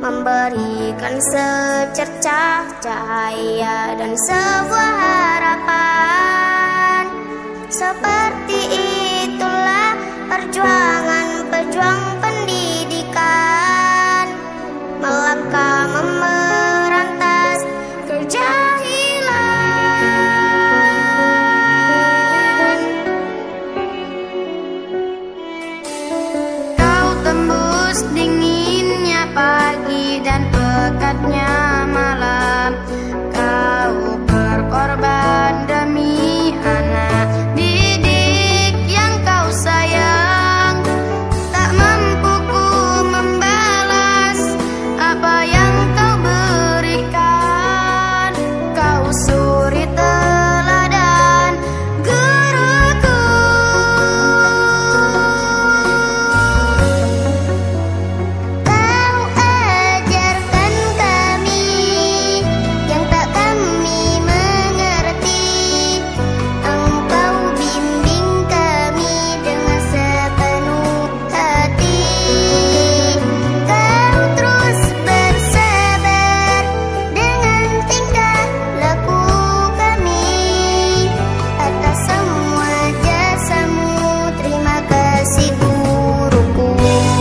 memberikan secercah cahaya dan sebuah harapan. Seperti itulah perjuangan pejuang pendidikan, melangkah memberantas kejahilan. Kau tembus dinginnya pagi dan pekatnya malam. Kau berkorban demi anak didik yang kau sayang. Tak mampu ku membalas apa yang kau berikan. Kau suri teladan guruku. Kau ajarkan kami yang tak kami mengerti. Engkau bimbing kami dengan sepenuh hati. Kau terus bersabar dengan tingkah laku kami. Atas semua jasamu, terima kasih guruku.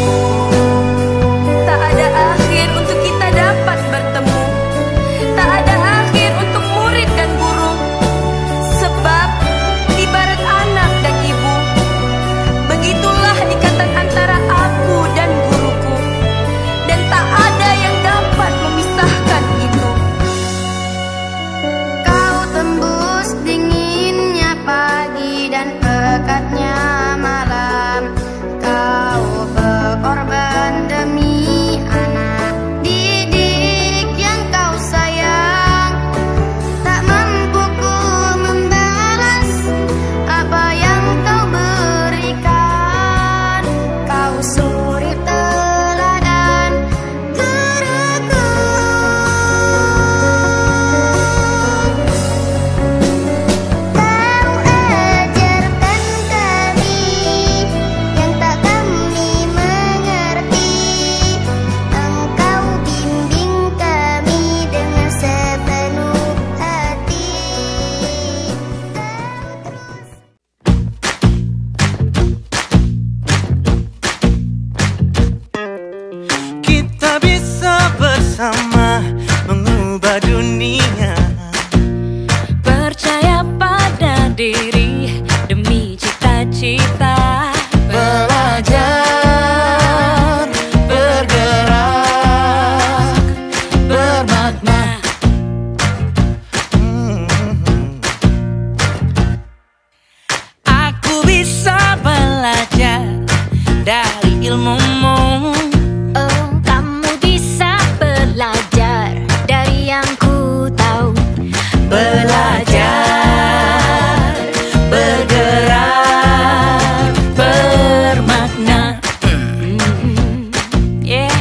Tak ada akhir untuk kita dapat bertemu. Tak ada akhir untuk murid dan guru. Sebab ibarat anak dan ibu, begitulah ikatan antara aku dan guruku. Dan tak ada yang dapat memisahkan itu. Kau tembus dinginnya pagi dan pekatnya malam. Kau berkorban demi anak didik yang kau sayang. Tak mampu ku membalas apa yang kau berikan. Kau suri teladan guruku. Kau ajarkan kami yang tak kami mengerti. Engkau bimbing kami dengan sepenuh hati. Kita bisa bersama mengubah dunia. Percaya pada diri demi cita-cita. Belajar, bergerak, bermakna. Aku bisa belajar dari ilmumu. Oh, kamu bisa belajar dari yang ku tahu. Belajar, bergerak, bermakna. Yeah.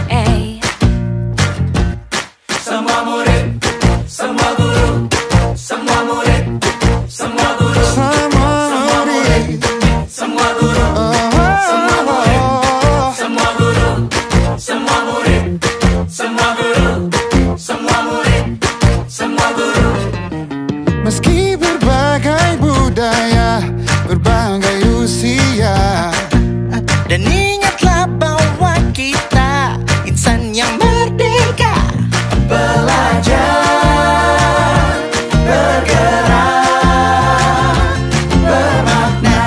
Semua murid, semua guru, semua murid, semua guru, semua murid, semua guru, semua murid, semua guru, semua murid, semua guru, semua murid, semua guru. Meski berbagai budaya, berbagai usia, dan ingatlah bahwa kita insan yang merdeka. Belajar, bergerak, bermakna.